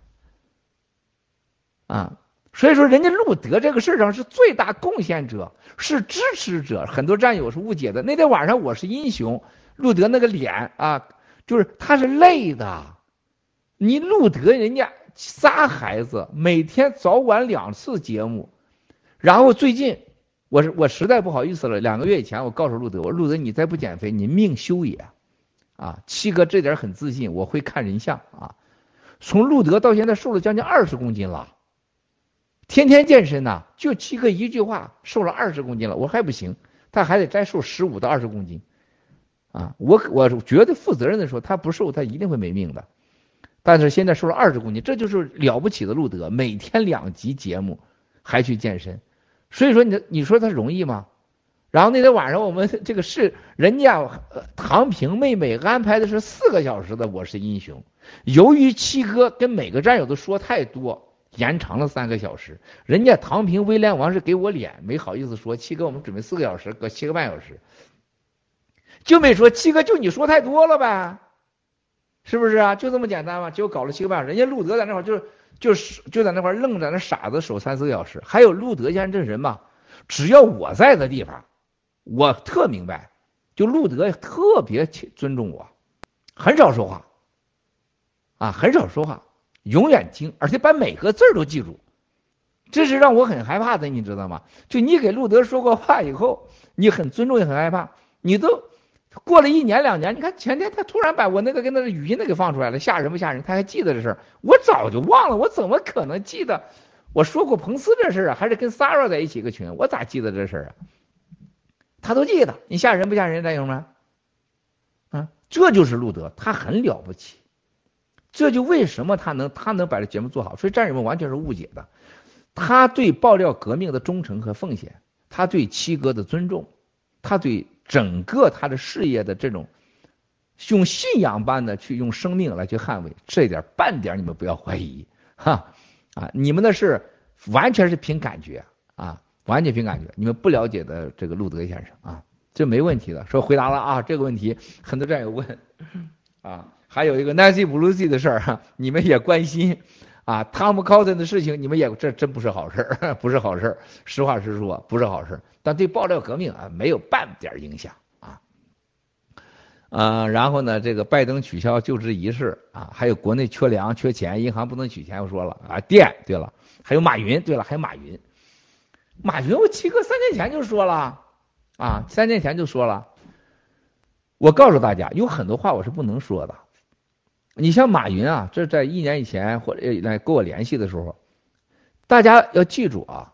啊。所以说人家路德这个事上是最大贡献者，是支持者，很多战友是误解的。那天晚上我是英雄，路德那个脸啊，就是他是累的，你路德人家仨孩子，每天早晚两次节目，然后最近我是我实在不好意思了，两个月以前我告诉路德，我说路德你再不减肥，你命休也啊！七哥这点很自信，我会看人相啊。从路德到现在瘦了将近二十公斤了，天天健身呐、啊，就七哥一句话瘦了二十公斤了，我还不行，他还得再瘦十五到二十公斤啊！我我觉得负责任的说，他不瘦他一定会没命的。但是现在瘦了二十公斤，这就是了不起的路德，每天两集节目还去健身，所以说你你说他容易吗？然后那天晚上我们这个是人家唐平妹妹安排的是四个小时的我是英雄，由于七哥跟每个战友都说太多，延长了三个小时。人家唐平威廉王是给我脸，没好意思说七哥我们准备四个小时，搁七个半小时，就没说七哥就你说太多了呗。是不是啊？就这么简单吗？结果搞了七个半小时，人家路德在那块就就是就在那块愣在那傻子守三四个小时。还有路德先生这人嘛，只要我在的地方，我特明白，就路德特别尊重我，很少说话啊，很少说话，永远听，而且把每个字都记住，这是让我很害怕的，你知道吗？就你给路德说过话以后，你很尊重也很害怕，你都。过了一年两年，你看前天他突然把我那个跟他的语音都给放出来了，吓人不吓人？他还记得这事儿，我早就忘了，我怎么可能记得？我说过彭斯这事儿啊，还是跟 Sarah 在一起一个群，我咋记得这事儿啊？他都记得，你吓人不吓人，战友们？啊，这就是路德，他很了不起，这就为什么他能他能把这节目做好，所以战友们完全是误解的。他对爆料革命的忠诚和奉献，他对七哥的尊重，他对。整个他的事业的这种用信仰般的去用生命来去捍卫，这点半点你们不要怀疑哈啊！你们的是完全是凭感觉啊，完全凭感觉。你们不了解的这个路德先生啊，这没问题的。说回答了啊，这个问题很多战友问啊，还有一个 Nancy Pelosi 的事儿哈，你们也关心啊，汤姆考森的事情你们也这真不是好事儿，不是好事儿，实话实说不是好事儿。但对爆料革命啊没有半点影响啊，呃，然后呢，这个拜登取消就职仪式啊，还有国内缺粮缺钱，银行不能取钱，我说了啊，电，对了，还有马云，对了，还有马云，马云我七哥三年前就说了啊，三年前就说了，我告诉大家，有很多话我是不能说的。你像马云啊，这在一年以前或者来跟我联系的时候，大家要记住啊。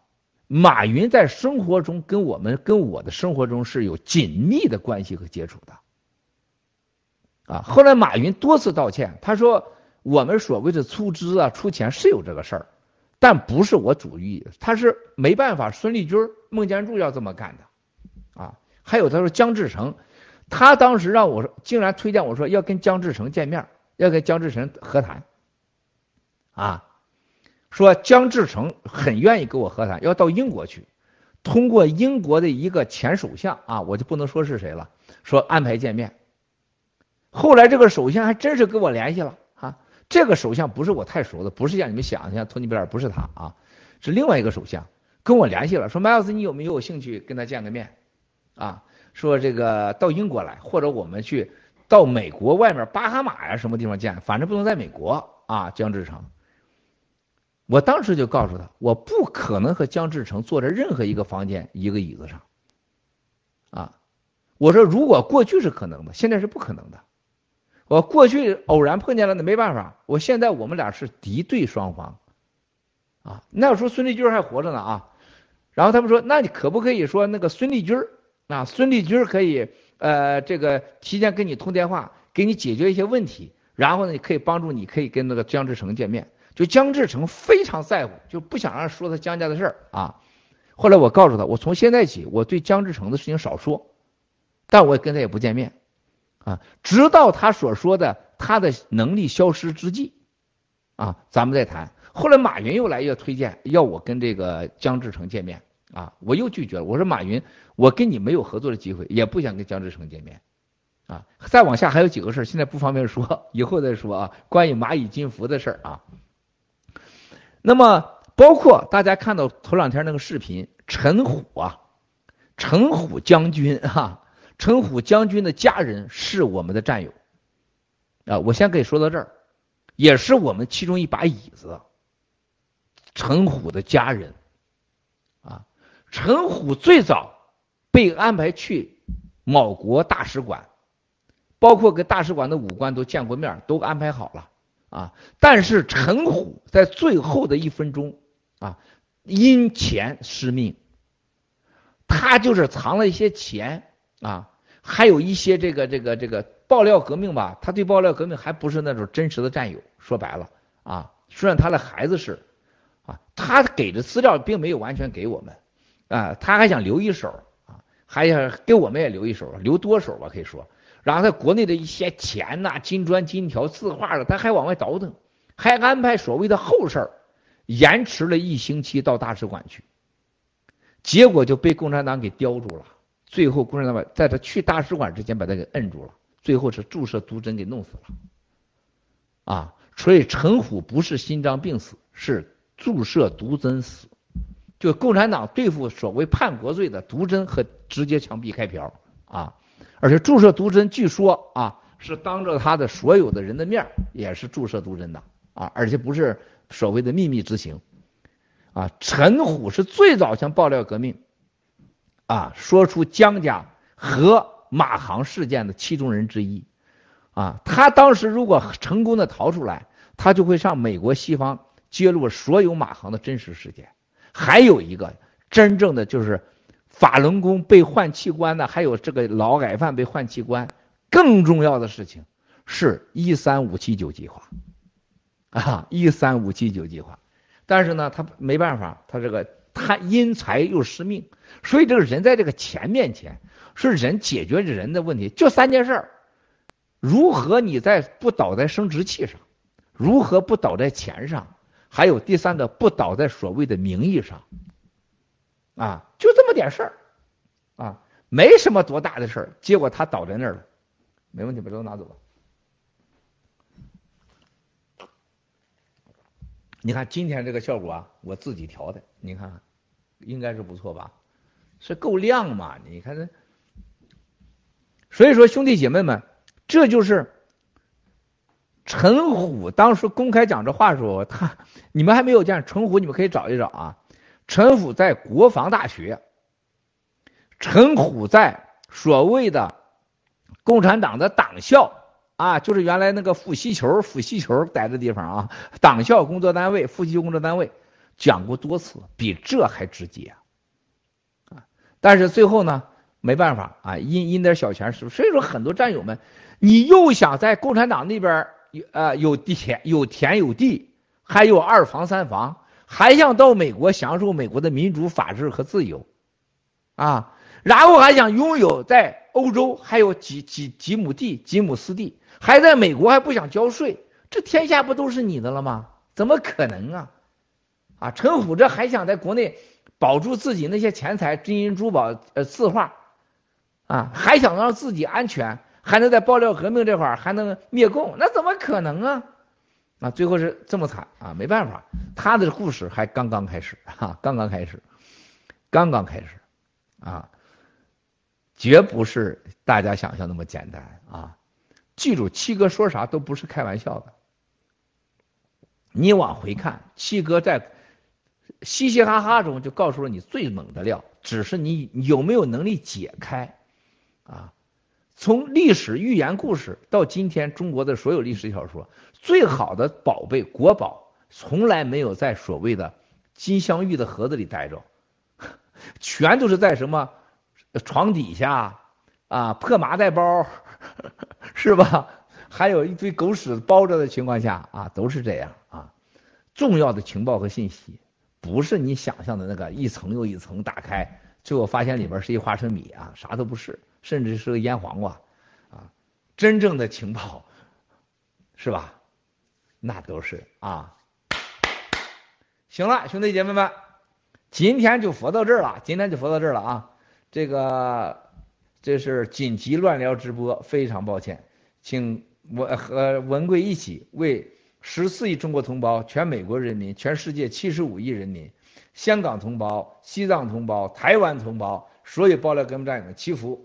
马云在生活中跟我们跟我的生活中是有紧密的关系和接触的。啊，后来马云多次道歉，他说我们所谓的出资啊、出钱是有这个事儿，但不是我主意，他是没办法，孙立军、孟建柱要这么干的。啊，还有他说姜志成，他当时让我说，竟然推荐我说要跟姜志成见面，要跟姜志成和谈。啊，说姜志成很愿意跟我和谈，要到英国去，通过英国的一个前首相啊，我就不能说是谁了，说安排见面。后来这个首相还真是跟我联系了啊，这个首相不是我太熟的，不是像你们想的像托尼·贝尔，不是他啊，是另外一个首相跟我联系了，说麦尔斯你有没有兴趣跟他见个面啊？说这个到英国来，或者我们去到美国外面巴哈马呀什么地方见，反正不能在美国啊。姜志成，我当时就告诉他，我不可能和姜志成坐在任何一个房间一个椅子上啊。我说如果过去是可能的，现在是不可能的。我过去偶然碰见了，那没办法。我现在我们俩是敌对双方，啊，那时候孙立军还活着呢啊。然后他们说，那你可不可以说那个孙立军啊，孙立军可以呃这个提前跟你通电话，给你解决一些问题，然后呢，可以帮助你可以跟那个姜志成见面。就姜志成非常在乎，就不想让说他姜家的事儿啊。后来我告诉他，我从现在起我对姜志成的事情少说，但我跟他也不见面。啊，直到他所说的他的能力消失之际，啊，咱们再谈。后来马云又来又推荐要我跟这个姜志成见面，啊，我又拒绝了。我说马云，我跟你没有合作的机会，也不想跟姜志成见面，啊，再往下还有几个事儿，现在不方便说，以后再说啊。关于蚂蚁金服的事儿啊，那么包括大家看到头两天那个视频，陈虎啊，陈虎将军啊。陈虎将军的家人是我们的战友啊，我先可以说到这儿，也是我们其中一把椅子。陈虎的家人啊，陈虎最早被安排去某国大使馆，包括跟大使馆的武官都见过面，都安排好了啊。但是陈虎在最后的一分钟啊，因钱失命，他就是藏了一些钱。啊，还有一些这个这个这个爆料革命吧，他对爆料革命还不是那种真实的战友，说白了啊，虽然他的孩子是啊，他给的资料并没有完全给我们啊，他还想留一手啊，还想给我们也留一手，留多手吧可以说。然后在国内的一些钱呐、啊、金砖金条字画的，他还往外倒腾，还安排所谓的后事儿，延迟了一星期到大使馆去，结果就被共产党给叼住了。最后共产党把在他去大使馆之前把他给摁住了，最后是注射毒针给弄死了啊！所以陈虎不是心脏病死，是注射毒针死。就共产党对付所谓叛国罪的毒针和直接枪毙开瓢啊！而且注射毒针据说啊是当着他的所有的人的面也是注射毒针的啊，而且不是所谓的秘密执行啊。陈虎是最早向爆料革命啊，说出姜家和马航事件的其中人之一啊，他当时如果成功的逃出来，他就会向美国西方揭露所有马航的真实事件。还有一个真正的就是法轮功被换器官的，还有这个劳改犯被换器官，更重要的事情是一三五七九计划啊，一三五七九计划。但是呢，他没办法，他这个他因财又失命。所以这个人在这个钱面前，是人解决人的问题，就三件事：如何你在不倒在生殖器上，如何不倒在钱上，还有第三个不倒在所谓的名义上啊，就这么点事儿啊，没什么多大的事儿。结果他倒在那儿了，没问题，把这都拿走吧。你看今天这个效果啊，我自己调的，你看看应该是不错吧？是够亮嘛？你看这，所以说兄弟姐妹们，这就是陈虎当时公开讲这话的时候，他你们还没有见陈虎，你们可以找一找啊。陈虎在国防大学，陈虎在所谓的共产党的党校啊，就是原来那个傅西球、傅西球待的地方啊，党校工作单位、傅西球工作单位， 讲过多次，比这还直接啊！但是最后呢，没办法啊，因因点小钱是，所以说很多战友们，你又想在共产党那边呃有田有田有地，还有二房三房，还想到美国享受美国的民主法治和自由啊，然后还想拥有在欧洲还有几几几亩地几亩私地，还在美国还不想交税，这天下不都是你的了吗？怎么可能啊？啊，陈虎这还想在国内保住自己那些钱财、金银珠宝、呃字画，啊，还想让自己安全，还能在爆料革命这块还能灭共，那怎么可能啊？啊，最后是这么惨啊，没办法，他的故事还刚刚开始啊，刚刚开始，刚刚开始啊，绝不是大家想象那么简单啊！记住，七哥说啥都不是开玩笑的。你往回看，七哥在嘻嘻哈哈中就告诉了你最猛的料，只是你有没有能力解开啊？从历史寓言故事到今天中国的所有历史小说，最好的宝贝国宝从来没有在所谓的金镶玉的盒子里待着，全都是在什么床底下啊、破麻袋包是吧？还有一堆狗屎包着的情况下啊，都是这样啊。重要的情报和信息不是你想象的那个一层又一层打开，最后发现里边是一花生米啊，啥都不是，甚至是个腌黄瓜啊。真正的情报是吧？那都是啊。行了，兄弟姐妹们，今天就佛到这儿了，今天就佛到这儿了啊。这个这是紧急乱聊直播，非常抱歉，请我和文贵一起为十四亿中国同胞、全美国人民、全世界七十五亿人民、香港同胞、西藏同胞、台湾同胞，所有爆料革命战友们祈福。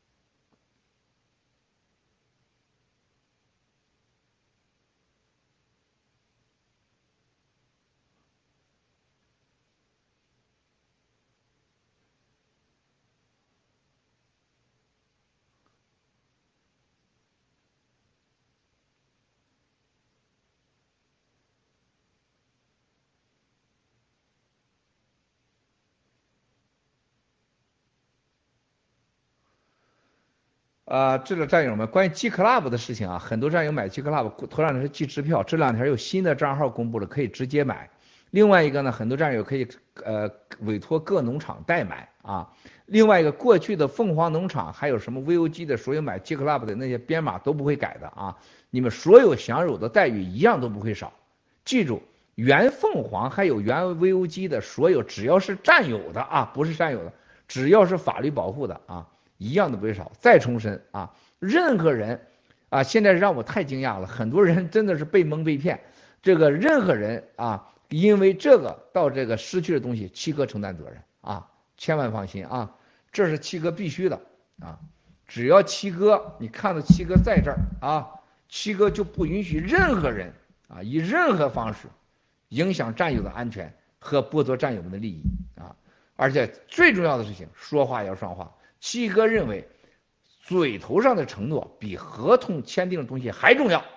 啊，这个战友们，关于 G Club 的事情啊，很多战友买 G Club 头两天是寄支票，这两天有新的账号公布了，可以直接买。另外一个呢，很多战友可以呃委托各农场代买啊。另外一个，过去的凤凰农场还有什么 V O G 的所有买 G Club 的那些编码都不会改的啊，你们所有享有的待遇一样都不会少。记住，原凤凰还有原 V O G 的所有，只要是占有的啊，不是占有的，只要是法律保护的啊。一样都不会少。再重申啊，任何人啊，现在让我太惊讶了，很多人真的是被蒙被骗。这个任何人啊，因为这个到这个失去的东西，七哥承担责任啊，千万放心啊，这是七哥必须的啊。只要七哥，你看到七哥在这儿啊，七哥就不允许任何人啊，以任何方式影响战友的安全和剥夺战友们的利益啊。而且最重要的事情，说话要算话。七哥认为，嘴头上的承诺比合同签订的东西还重要，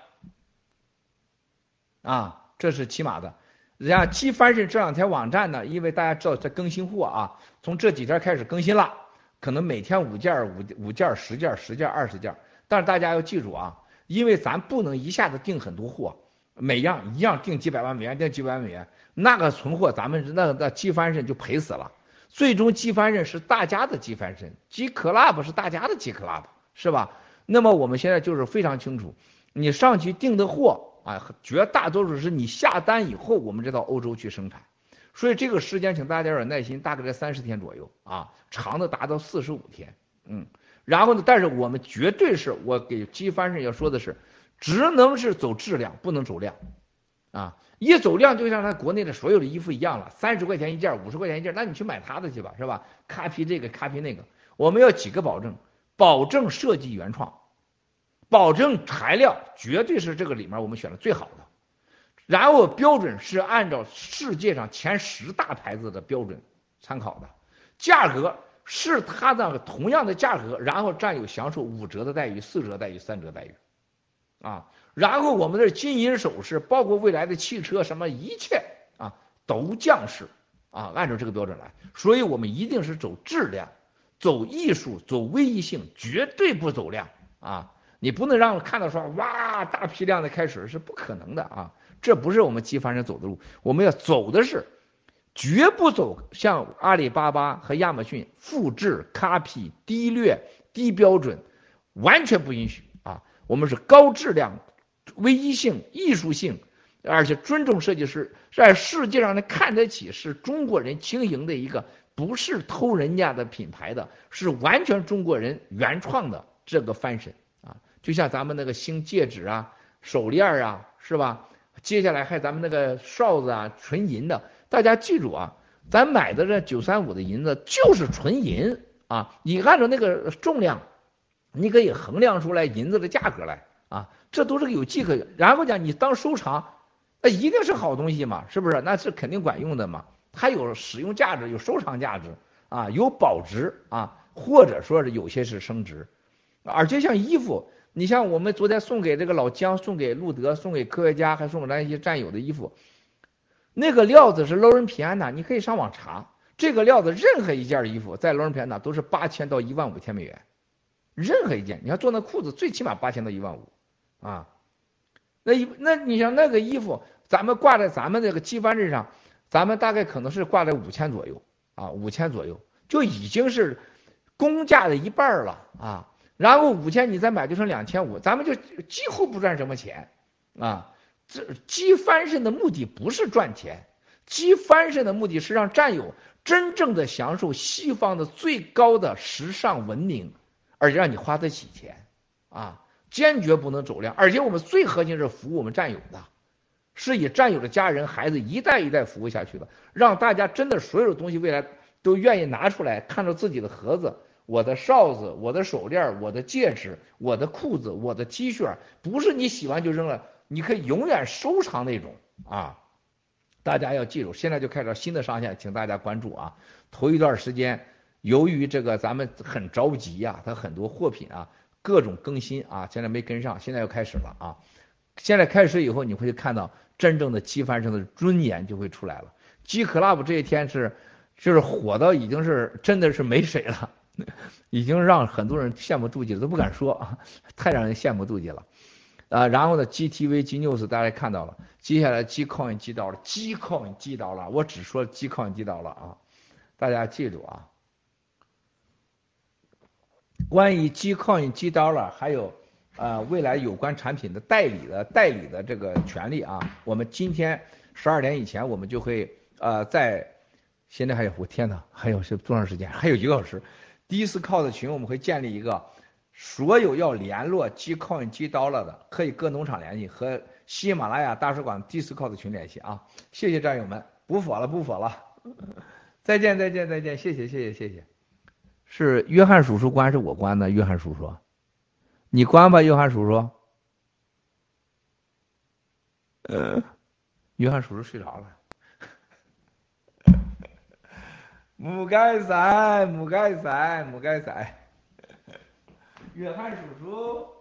啊，这是起码的。人家机翻身这两天网站呢，因为大家知道在更新货啊，从这几天开始更新了，可能每天五件、五五件、十件、十件、二十件。但是大家要记住啊，因为咱不能一下子订很多货，每样一样订几百万美元，订几百万美元，那个存货咱们那那机翻身就赔死了。最终机翻身是大家的机翻身，机 club 是大家的机 club， 是吧？那么我们现在就是非常清楚，你上去订的货啊，绝大多数是你下单以后，我们再到欧洲去生产，所以这个时间请大家有点耐心，大概在三十天左右啊，长的达到四十五天，嗯，然后呢，但是我们绝对是我给机翻身要说的是，只能是走质量，不能走量，啊。一走量就像他国内的所有的衣服一样了，三十块钱一件，五十块钱一件，那你去买他的去吧，是吧？咖皮这个，咖皮那个，我们要几个保证：保证设计原创，保证材料绝对是这个里面我们选的最好的，然后标准是按照世界上前十大牌子的标准参考的，价格是它的同样的价格，然后占有享受五折的待遇、四折待遇、三折待遇，啊。然后我们的金银首饰，包括未来的汽车什么一切啊， 都降式啊，按照这个标准来。所以我们一定是走质量，走艺术，走唯一性，绝对不走量啊！你不能让我看到说哇大批量的开始是不可能的啊！这不是我们机翻身走的路，我们要走的是绝不走像阿里巴巴和亚马逊复制、copy、低劣、低标准，完全不允许啊！我们是高质量、唯一性、艺术性，而且尊重设计师，在世界上人看得起是中国人经营的一个，不是偷人家的品牌的，是完全中国人原创的这个翻身啊！就像咱们那个星戒指啊、手链啊，是吧？接下来还有咱们那个哨子啊，纯银的。大家记住啊，咱买的这九三五的银子就是纯银啊，你按照那个重量，你可以衡量出来银子的价格来啊，这都是有迹可循。然后讲你当收藏，那一定是好东西嘛，是不是？那是肯定管用的嘛，它有使用价值，有收藏价值啊，有保值啊，或者说是有些是升值。而且像衣服，你像我们昨天送给这个老姜，送给路德，送给科学家，还送给咱一些战友的衣服。那个料子是劳伦皮安娜，你可以上网查，这个料子任何一件衣服在劳伦皮安娜都是八千到一万五千美元，任何一件，你要做那裤子最起码八千到一万五啊。那那你像那个衣服，咱们挂在咱们这个机翻身上，咱们大概可能是挂在五千左右啊，五千左右就已经是工价的一半了啊。然后五千你再买就剩两千五，咱们就几乎不赚什么钱啊。这机翻身的目的不是赚钱，机翻身的目的是让战友真正的享受西方的最高的时尚文明，而且让你花得起钱啊，坚决不能走量。而且我们最核心是服务我们战友的，是以战友的家人孩子一代一代服务下去的，让大家真的所有的东西未来都愿意拿出来，看到自己的盒子，我的哨子，我的手链，我的戒指，我的裤子，我的 T 恤，不是你喜欢就扔了，你可以永远收藏那种啊！大家要记住，现在就开始新的上线，请大家关注啊！头一段时间，由于这个咱们很着急呀、啊，它很多货品啊，各种更新啊，现在没跟上，现在又开始了啊！现在开始以后，你会看到真正的机翻身的尊严就会出来了。G Club 这一天是就是火到已经是真的是没谁了，已经让很多人羡慕妒忌了，都不敢说啊，太让人羡慕妒忌了。啊，然后呢 ，G T V、G News 大家看到了，接下来 G Coin 击刀了 ，G Coin 击刀了，我只说 G Coin 击刀了啊，大家记住啊。关于 G Coin 击刀了，还有呃未来有关产品的代理的代理的这个权利啊，我们今天十二点以前我们就会呃在，现在还有我天哪，还有是多长时间？还有一个小时。Discord 群我们会建立一个。所有要联络 G Coin 击刀了的，可以各农场联系，和喜马拉雅大使馆 Discord 群联系啊！谢谢战友们，不佛了不佛了，再见再见再见，谢谢谢谢谢谢。是约翰叔叔关是我关的，约翰叔叔，你关吧，约翰叔叔。呃，约翰叔叔睡着了。唔该晒，唔该晒，唔该晒。约翰叔叔。